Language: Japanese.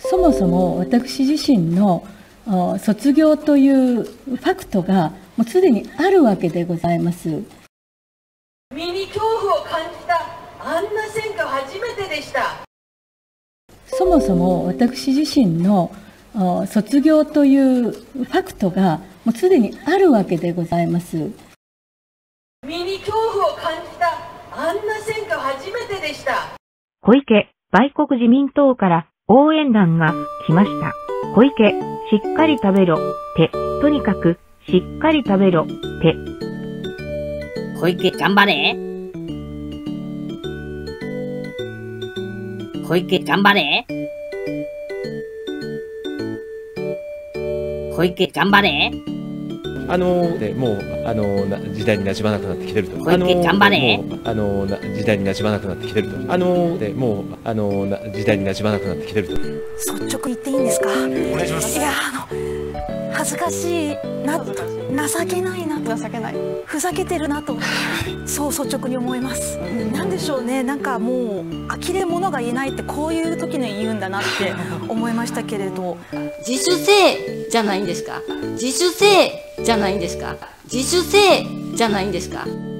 そもそも私自身の卒業というファクトがもうすでにあるわけでございます。 身に恐怖を感じたあんな選挙初めてでした。 そもそも私自身の卒業というファクトがもうすでにあるわけでございます。 身に恐怖を感じたあんな選挙初めてでした。 小池、売国自民党から応援団が来ました。小池、しっかり食べろ、って、とにかく、しっかり食べろ、って。 小池、頑張れ。小池、頑張れ。小池、頑張れ。 もう時代に馴染まなくなってきてると。 小池、頑張れ。 時代に馴染まなくなってきてると。もう時代に馴染まなくなってきてると。 率直に言っていいんですか。お願いします。 いや恥ずかしいな、情けないなと、ふざけてるなと、そう率直に思います。なんでしょうね、なんかもう呆れ者が言えないってこういう時に言うんだなって思いましたけれど、 自主性じゃないんですか。自主性じゃないんですか。自主性じゃないんですか。